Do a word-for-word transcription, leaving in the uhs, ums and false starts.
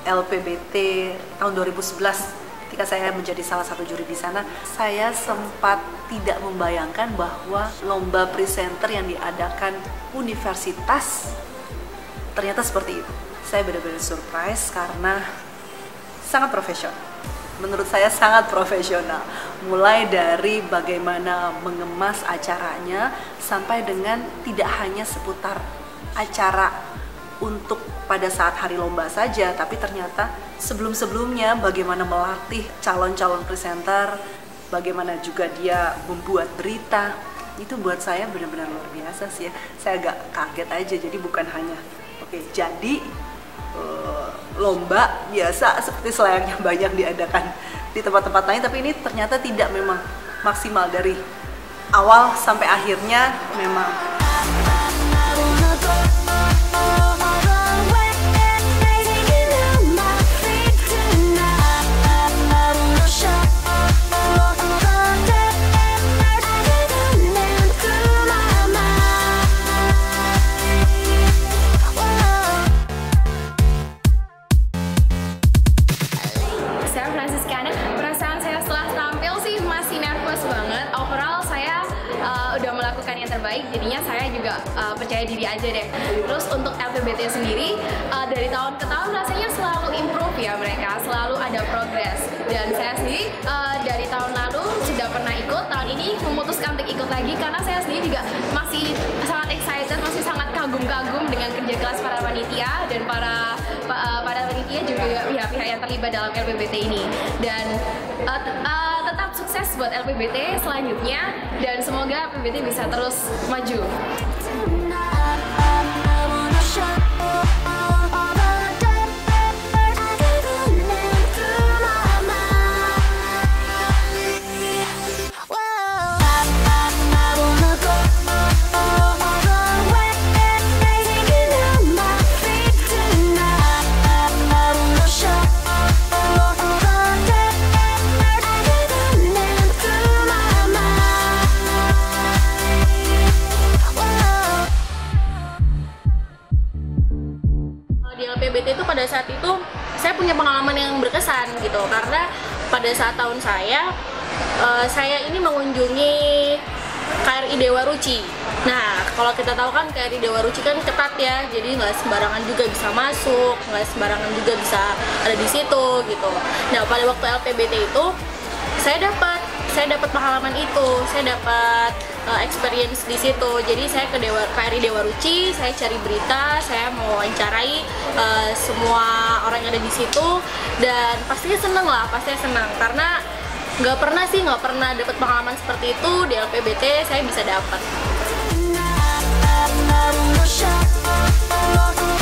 L P B T tahun dua ribu sebelas, ketika saya menjadi salah satu juri di sana, saya sempat tidak membayangkan bahwa lomba presenter yang diadakan universitas ternyata seperti itu. Saya benar-benar surprise karena sangat profesional. Menurut saya sangat profesional. Mulai dari bagaimana mengemas acaranya sampai dengan tidak hanya seputar acara untuk pada saat hari lomba saja, tapi ternyata sebelum-sebelumnya bagaimana melatih calon-calon presenter, bagaimana juga dia membuat berita. Itu buat saya benar-benar luar biasa sih ya. Saya agak kaget aja, jadi bukan hanya oke, jadi uh, lomba biasa seperti selayaknya banyak diadakan di tempat-tempat lain, tapi ini ternyata tidak, memang maksimal dari awal sampai akhirnya memang. Perasaan saya setelah tampil sih masih nervous banget. Overall saya uh, udah melakukan yang terbaik, jadinya saya juga uh, percaya diri aja deh. Terus untuk L P B T sendiri, uh, dari tahun ke tahun rasanya selalu improve ya mereka, selalu ada progres. Dan saya sendiri uh, dari tahun lalu sudah pernah ikut, tahun ini memutuskan untuk ikut lagi karena saya sendiri juga masih sangat excited, masih sangat kagum-kagum dengan kerja keras para panitia dan para uh, para panitia juga pihak-pihak yang terlibat dalam L P B T ini. Dan uh, uh, tetap sukses buat L P B T selanjutnya dan semoga L P B T bisa terus maju. L P B T itu pada saat itu saya punya pengalaman yang berkesan gitu, karena pada saat tahun saya uh, saya ini mengunjungi K R I Dewa Ruci. Nah, kalau kita tahu kan K R I Dewa Ruci kan ketat ya, jadi nggak sembarangan juga bisa masuk, nggak sembarangan juga bisa ada di situ gitu. Nah, pada waktu L P B T itu saya dapat saya dapat pengalaman itu, saya dapat uh, experience di situ. Jadi saya ke Dewa, K R I Dewa Ruci, saya cari berita, saya mau wawancarai uh, semua orang yang ada di situ, dan pastinya seneng lah, pastinya senang karena nggak pernah sih nggak pernah dapat pengalaman seperti itu di L P B T, saya bisa dapat.